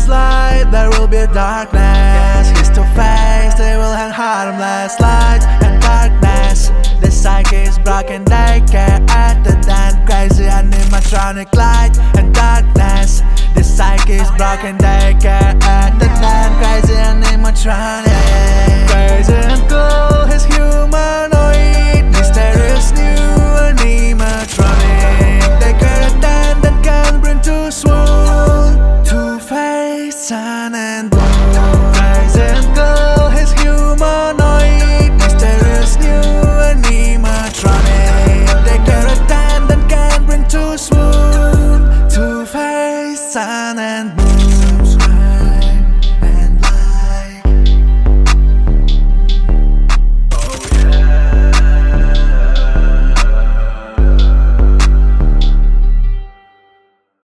harmless light, there will be darkness. Face to face, they will hang harmless light and darkness. The psyche is broken, they can't attend. Crazy animatronic light and darkness. The psyche is broken, they can't attend. Crazy animatronic.